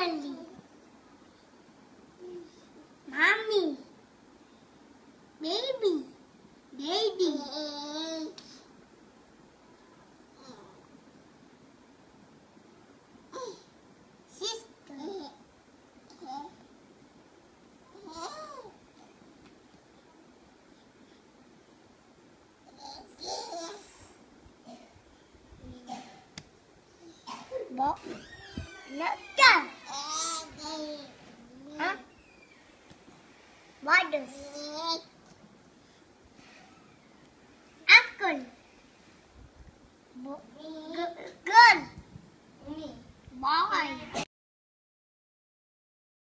Daddy. Mommy. Baby. Daddy. Sister. Bo. Lekan. Huh? What does?